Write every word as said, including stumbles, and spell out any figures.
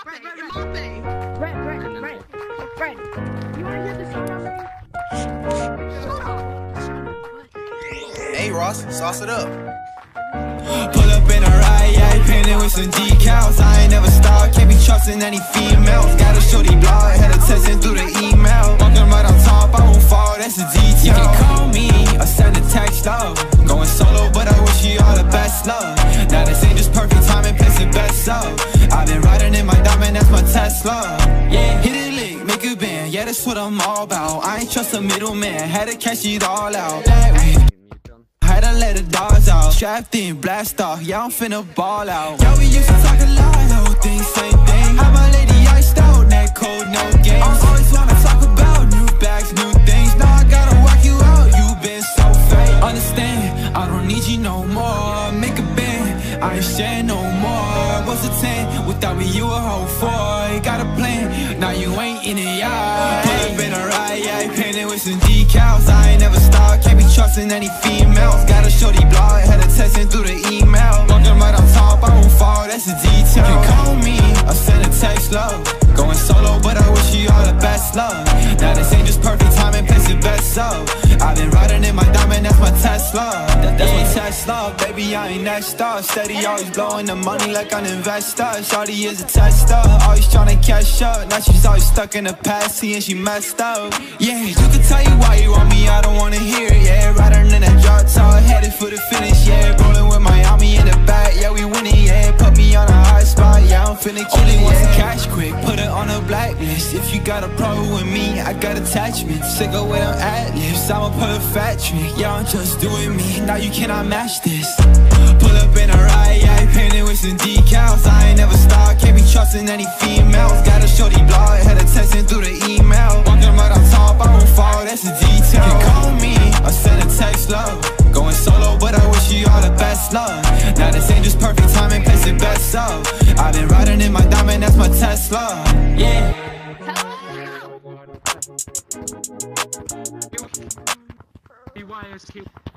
Fred, Fred, Fred, Fred, Fred, you wanna hear the song? Shut up. Hey Ross, sauce it up. Pull up in a ride, yeah, painted with some decals. I ain't never stopped, can't be trusting any females. Got a shorty blog, had her texting through the email. Walking right on top, I won't fall, that's a detail. You can call me or send a text, love. Going solo, but I wish you all the best, love. Now this ain't just perfect timing, place it best up. I've been riding in my diamond, that's my Tesla. Yeah, hit it lick, make a band, yeah, that's what I'm all about. I ain't trust a middleman, had to cash it all out. That had to let the dogs out, strapped in, blast off, yeah, I'm finna ball out. Yeah, we used to talk a lot, whole thing, same thing. How my lady iced out, neck cold, no games. I always wanna talk about new bags, new things. Now I gotta walk you out, you been so fake. Understand, I don't need you no more. Make a band, I ain't sharing no more. What's a ten, without me you a whole four. Got a plan, now you ain't in it, yeah. Pull up in a ride, yeah, painted with some decals. I ain't never stopped, can't be trusting any females. Got a shorty blog, had her texting through the email. Walking right on top, I won't fall, that's a detail. You can call me or send a text, love. Going solo, but I wish you all the best, love. Now this ain't just perfect timing, place it best up. I've been riding in my diamond, that's my Tesla. That, that's my Tesla, baby, I ain't next up. Steady, always blowing the money like an investor. Shorty is a tester, always trying to catch up. Now she's always stuck in the past, seeing she messed up. Yeah, you can tell you why you want me, I don't wanna hear it, yeah. Riding in that drop top, headed for the finish, yeah. Rolling with Miami in the back, yeah, we winning, yeah. Put me on a high spot, yeah, I'm finna kill it, yeah. Only wants the cash quick, put it on a blacklist. If you got a problem with me, I got attachments. Sick of with them ad-libs, I'ma put a fat trick. Yeah, I'm just doing me, now you cannot match this. Pull up in a ride, yeah, painted with some decals. I ain't never stopped, can't be trusting any females. Got a shorty blog, had her texting through the email. Walking right on top, I won't fall, that's a detail. You can call me or send a text, love. Going solo, but I wish you all the best, love. Now this ain't just perfect timing, place it best up. I've been riding in my diamond, that's my Tesla. Yeah. B Y S K